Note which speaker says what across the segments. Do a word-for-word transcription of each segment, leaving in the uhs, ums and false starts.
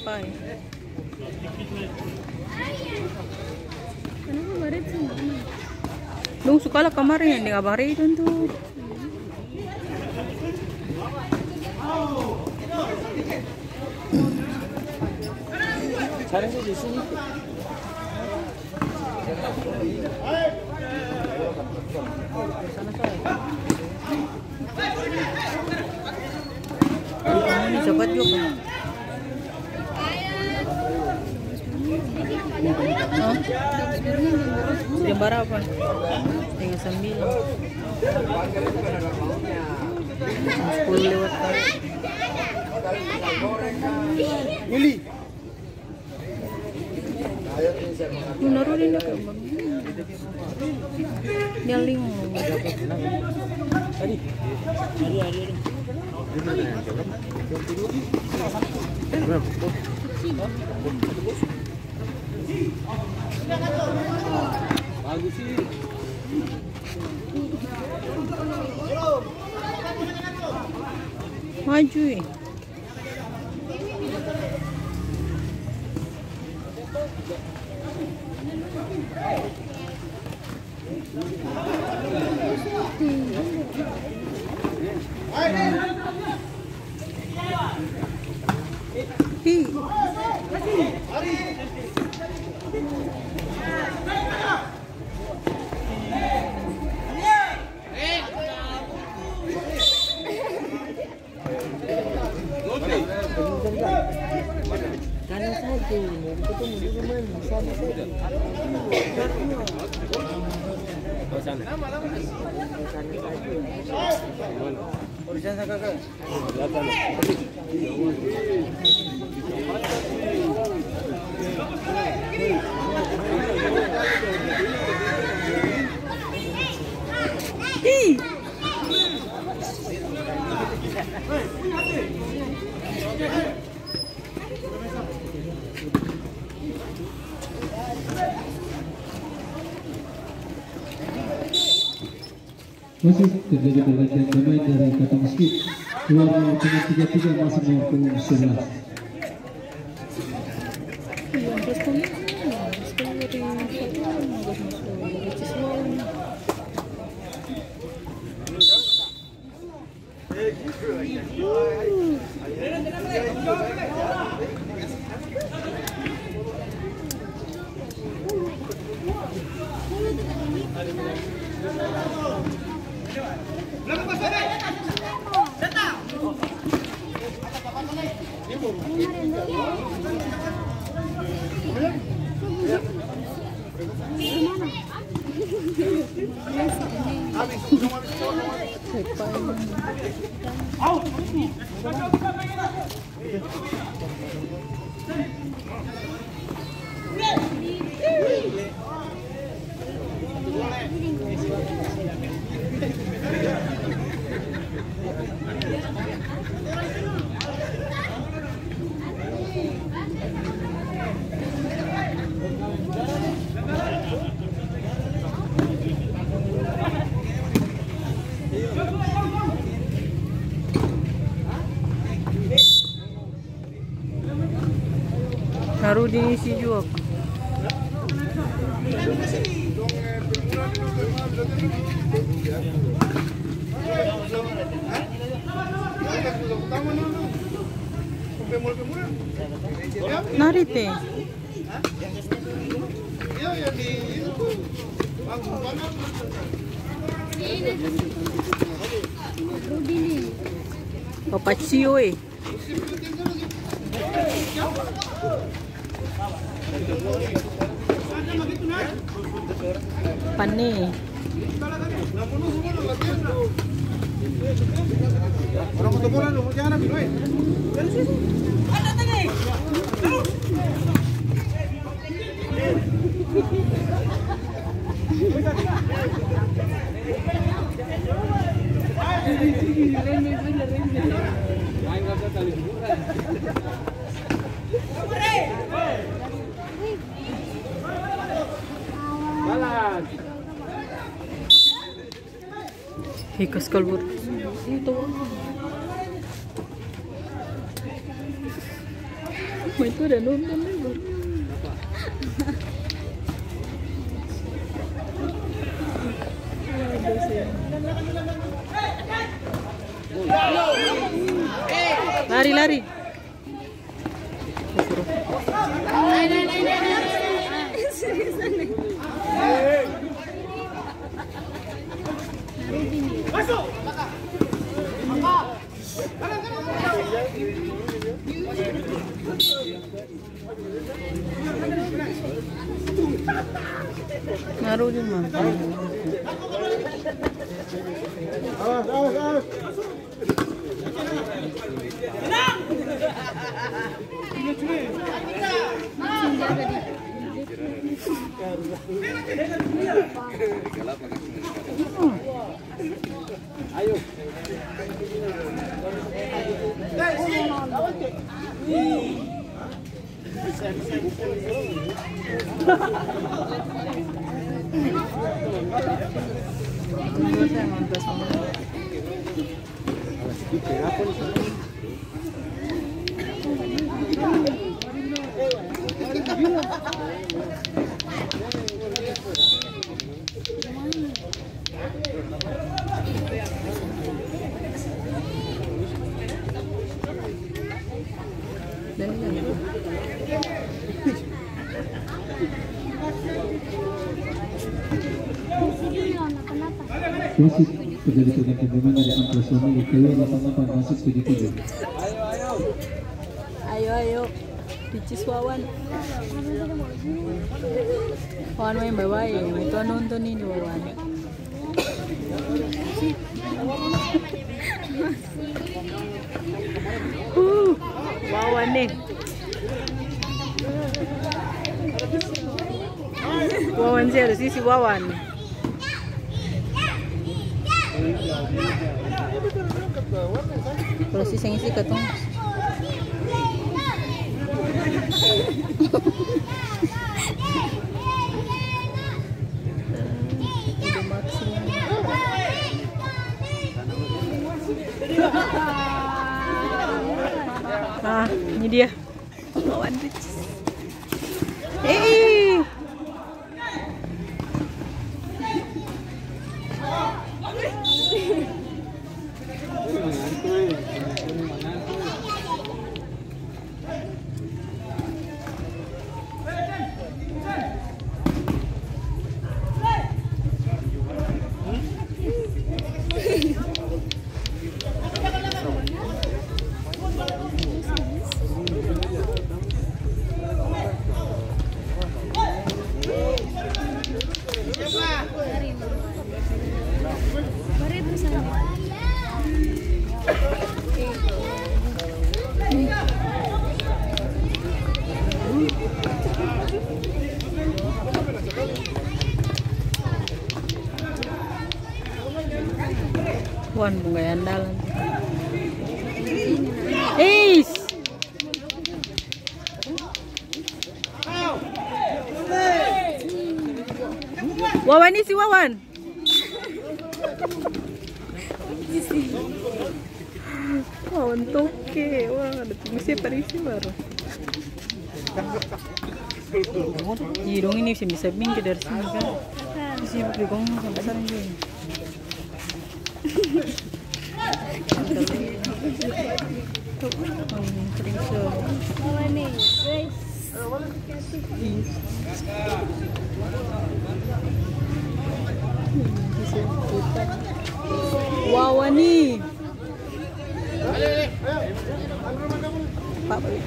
Speaker 1: wifi.
Speaker 2: Kenapa baret sih?
Speaker 1: Dong sekolah kemarin yang di Abang Ridwan tuh.
Speaker 3: Sekarang sih di sini.
Speaker 1: Ini cepat juga. Oh, jam berapa? Setengah sembilan. Sepuluh lewat kali.
Speaker 3: Yuli.
Speaker 1: Lu naruhin dia ke bang. Dia lima.
Speaker 3: Tadi. Hari hari. Bagus sih.
Speaker 1: Maju ya. Hi.
Speaker 3: Kanan saja, mau ketemu di rumah sama saja. Oh sana. Oh di sana kakak. Belakang.
Speaker 1: Hi.
Speaker 4: Masih terjadi pergantian pemain dari Kata Meskin. Keluar nomor tiga tiga masih nomor punggung sebelas.
Speaker 1: Taruh di isi juga. Nari teh. Papacio eh. Pane.
Speaker 3: Orang foto bola lu, jangan ambil, weh. Ada tadi.
Speaker 1: Hikas kalbur. Itu. Itu udah nonton nih baru. Lari lari. Naruh di mana?
Speaker 3: Awas, awas, awas. Ayo.
Speaker 4: Wasit terjadi pergantian pemain dari Angkasa Suami keluar lapangan masuk tujuh tujuh.
Speaker 1: Ayo ayo, dicis Wawan. Wawan main baik, itu nonton ini Wawan. Uh, Wawan nih. Wawan sih harus isi Wawan. Kalau si isi ketong. Ah, ini dia. Wawan Ricis. Eh. Wan bunga andalan. Eis. Wawan ini si Wawan. Wawan toke. Wah, ada tulisnya Parisi baru. Jirong ini bisa minggir dari sini kan. Sih bergong sampai sana juga. Wawan nih. Pak balik.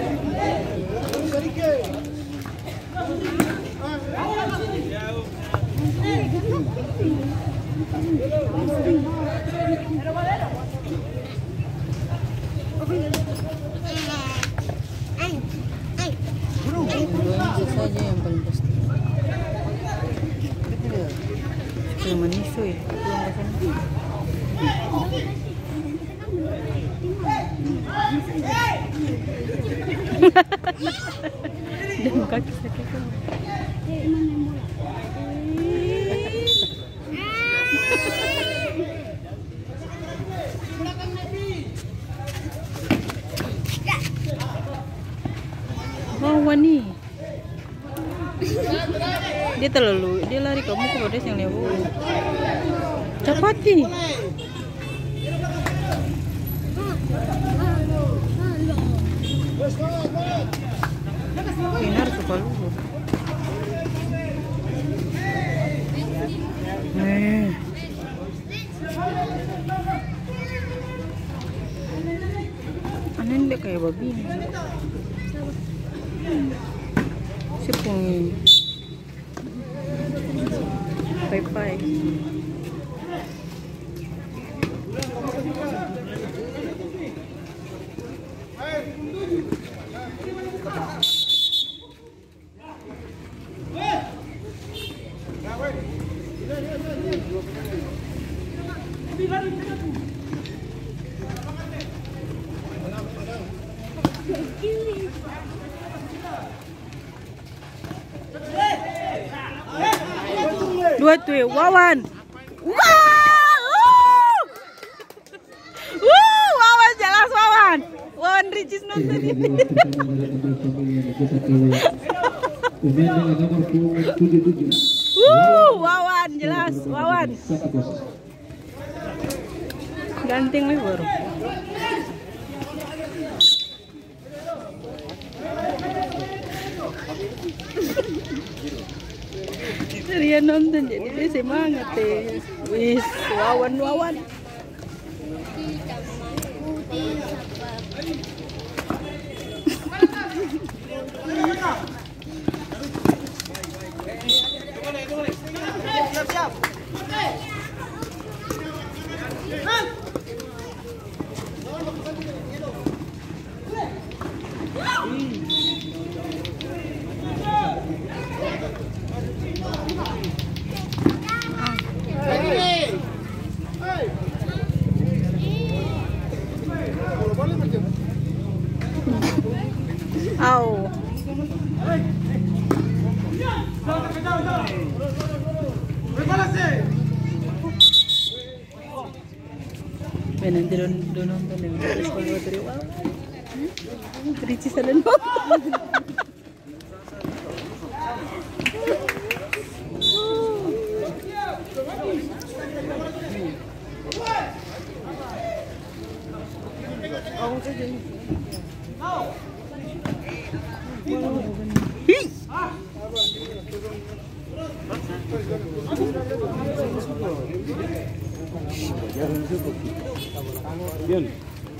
Speaker 1: Saja yang paling pasti. Yang manisu ya. Dan kaki sakit kan. Wani. Dia terlalu, dia lari kamu ke pedes yang lewat. Capati. Pinar suka lu. Eh. Aneh dia kayak babi. Si pungi. Pai-pai. Dua tuh, Wawan. Wow! Wuh, Wawan jelas Wawan. Wawan Ricis nonton ini. Wuh, Wawan jelas, Wawan. Ganting nih baru. Dia nonton jadi dia semangat deh. Wis, Wawan Wawan. Au. Ven, nanti don don nonton yang sekolah dari awal. Ricis ada no.
Speaker 3: Bien.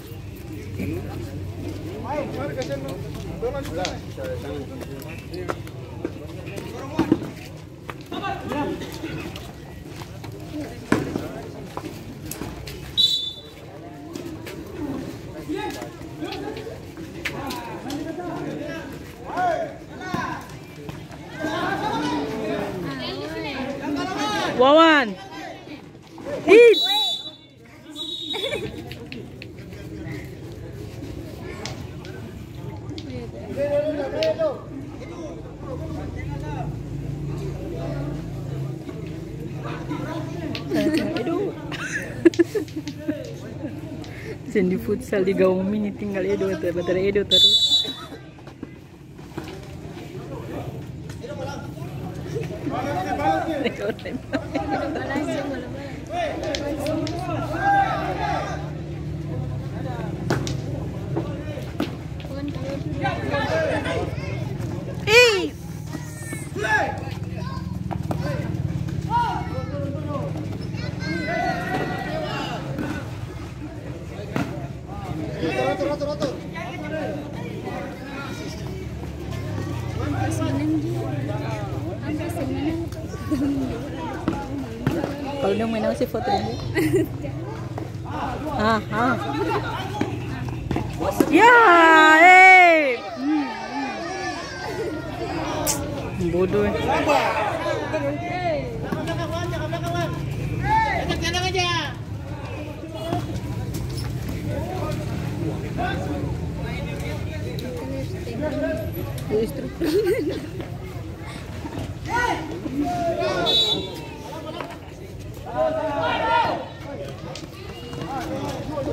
Speaker 1: Wawan. Hit. Aduh. Sendi futsal di Gaung Mini tinggal Edo, baterai Edo terus. Ih. Kalau dia main si foto ini. Ah, ah. Ya, eh. Hmm, hmm. Bodoh.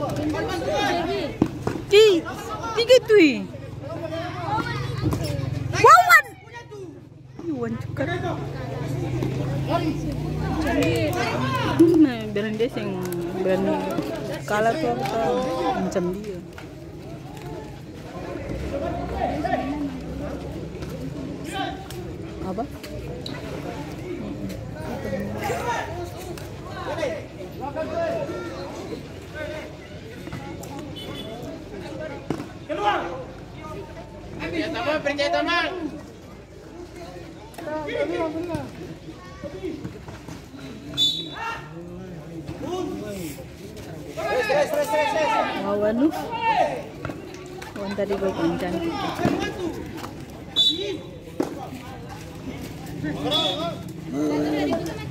Speaker 1: Ti, tiga tu. wan cukar. Nah, berani dia sing berani kalah tuh apa macam dia. Apa?
Speaker 3: Keluar. Ya teman, percaya teman.
Speaker 1: Wow, anu. Wan tadi gue kencang.
Speaker 3: Oh,